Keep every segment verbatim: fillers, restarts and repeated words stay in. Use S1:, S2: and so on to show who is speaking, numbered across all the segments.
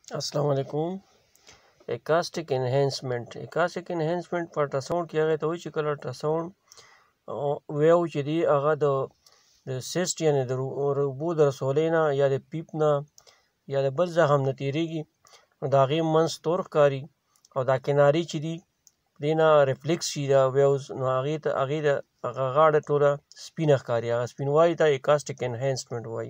S1: अस्सलाम वालेकुम। Acoustic enhancement acoustic enhancement په الټراساوند کې هغه ته وایي چې کله الټراساوند ویو چې دی هغه د د سیسټ یعنې د اوبو د رسولۍ نه یا د پیپ نه یا د بل زخم نه تېرېږي نو د هغې منځ تور ښکاري او دا کنارې چې دي دې نه ریفلیکس شي دا ویوز نو هغې ته هغې د هغه غاړه ټوله سپینه ښکاري هغه سپینوالي ته اکاسټیک انهانسمنټ وایي.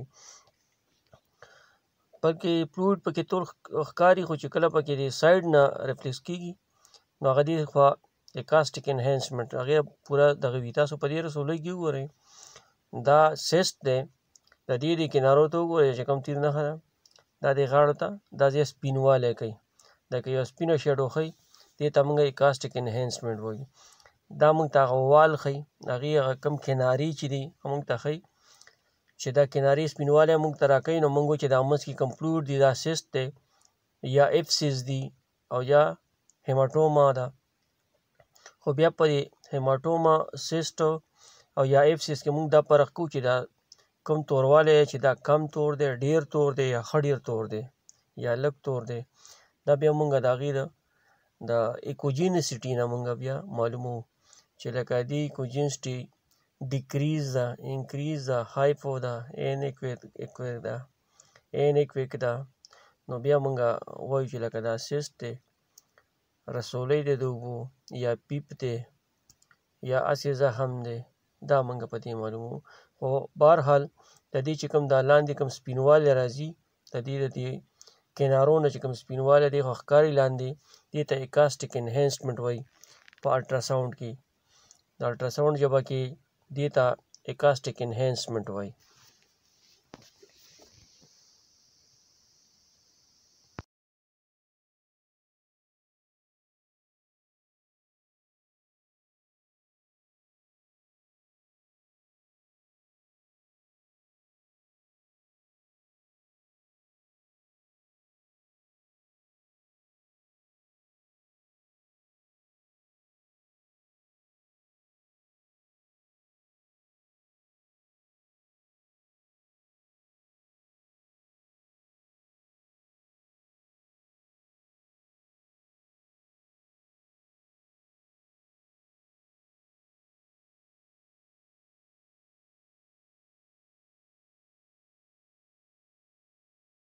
S1: پکې فلویډ پکې تور ښکاري خو چې کله پکې د سایډ نه ریفلیکس کېږي نو هغه دې خوا اکاسټیک انهانسمنټ هغې پوره دغه وي. تاسو په دې رسولۍ کې وګورئ دا سیسټ دی د دې د کنارو ته وګورئ چې کوم تیر نښه ده دا دې غاړو ته دا ځای سپینوالی کوي لکه یو سپینه شیډو ښیي دې ته موږ اکاسټیک انهانسمنټ وایو. دا موږ ته هغه وال ښیي هغې هغه کوم کنارې چې دي موږ ته ښیي چې دا کنارې سپینوالی موږ ته راکوي نو موږ وایو چې دا منځ کې کوم فلویډ دی دا سیسټ دی یا افسیس دی او یا هیماټوما ده. خو بیا په هیماټوما سیسټ او یا افسیس کې موږ دا فرق کوو چې دا کوم توروالی چې دا کم تور دی ډیر تور دی یا ښه ډیر تور دی یا لږ تور دی دا بیا موږ د هغې د د ایکوجینسټي نه موږ بیا معلوموو چې لکه دې ایکوجینسټي ډیکریز ده انکریز ده هایپو ده انیکویک ده انیکویک ده نو بیا موږ وایو چې لکه دا سیسټ دی رسولی دی د اوبو یا پیپ دی یا هسې زخم دی دا موږ په دې معلوموو. خو بهرحال د دې چې کوم دا لاندې کوم سپینوالی راځي د دې د دې کنارو نه چې کوم سپینوالی دی خو ښکاري لاندې دې ته اکاسټیک انهانسمنټ وایي په الټراساوند کې. د الټراساوند ژبه کې دې ته اکاسټیک انهانسمنټ وایي.